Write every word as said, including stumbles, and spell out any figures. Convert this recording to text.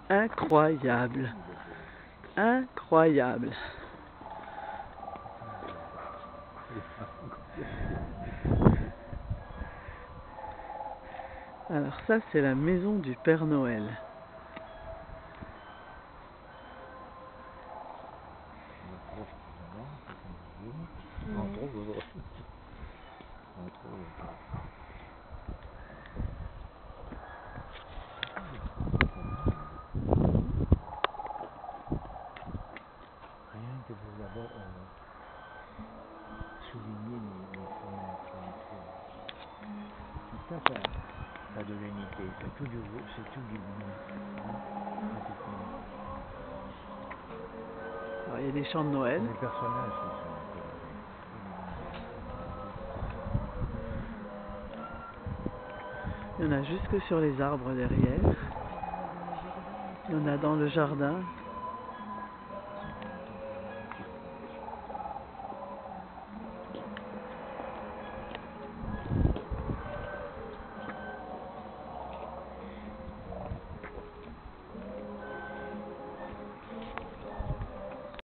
Incroyable. Incroyable. Alors ça, c'est la maison du Père Noël. Rien que pour d'abord euh, souligner les, les fenêtres, les toits. Tout ça, ça, ça de l'unité. C'est tout du c'est tout du bleu. Pratiquement. Alors, il y a des chants de Noël. Les personnages qui sont colorés. Il y en a jusque sur les arbres derrière. Il y en a dans le jardin.